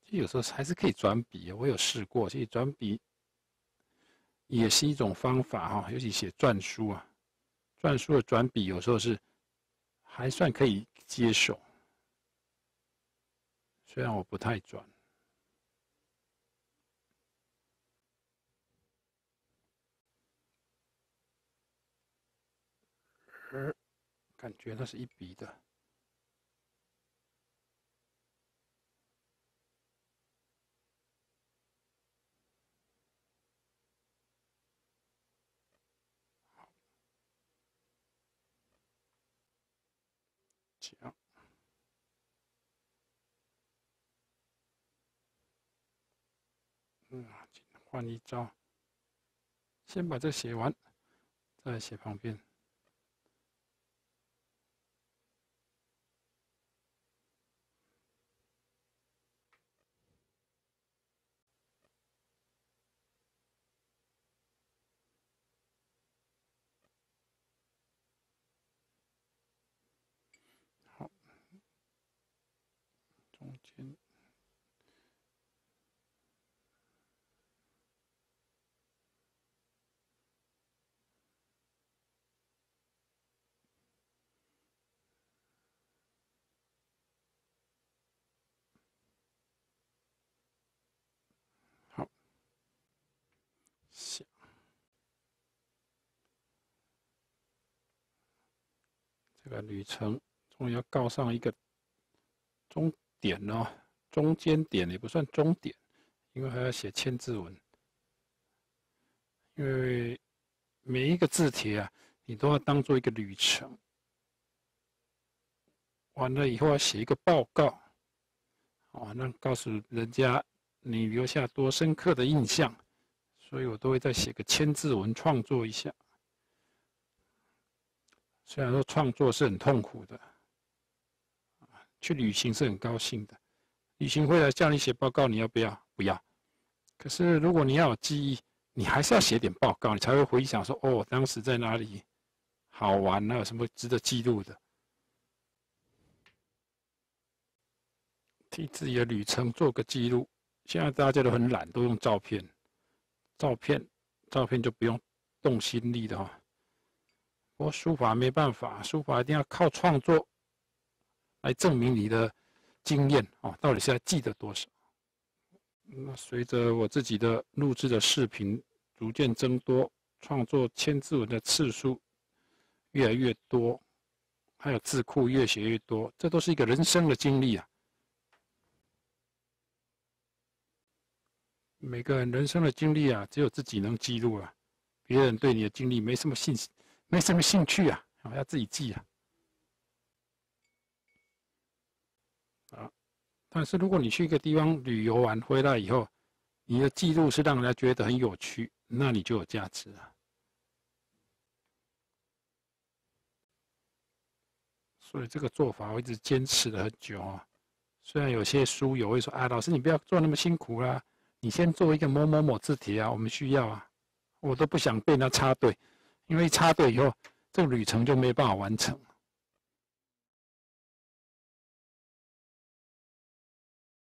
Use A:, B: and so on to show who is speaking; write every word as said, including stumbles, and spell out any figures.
A: 其实有时候还是可以转笔，我有试过，其实转笔也是一种方法哈，尤其写篆书啊，篆书的转笔有时候是还算可以接受，虽然我不太转。而感觉它是一笔的。讲，嗯，换一招，先把这写完，再写旁边。好，中间。好，下这个旅程终于要告上一个终点哦，中间点也不算终点，因为还要写千字文。因为每一个字帖啊，你都要当做一个旅程。完了以后要写一个报告，哦，那告诉人家你留下多深刻的印象，所以我都会再写个千字文创作一下。虽然说创作是很痛苦的，去旅行是很高兴的，旅行会来叫你写报告，你要不要？不要。可是如果你要有记忆，你还是要写点报告，你才会回想说，哦，当时在哪里好玩，那有什么值得记录的？替自己的旅程做个记录。现在大家都很懒，都用照片，照片，照片就不用动心力的哈。不过书法没办法，书法一定要靠创作来证明你的经验哦，到底是在记得多少。那随着我自己的录制的视频逐渐增多，创作千字文的次数越来越多，还有字库越写越多，这都是一个人生的经历啊。每个人人生的经历啊，只有自己能记录啊，别人对你的经历没什么兴趣，没什么兴趣啊，要自己记啊。啊，但是如果你去一个地方旅游完回来以后，你的记录是让人家觉得很有趣，那你就有价值啊。所以这个做法我一直坚持了很久啊。虽然有些书友会说：“啊，老师你不要做那么辛苦啦，你先做一个某某某字帖啊，我们需要啊。”我都不想被他插队，因为插队以后，这个旅程就没办法完成。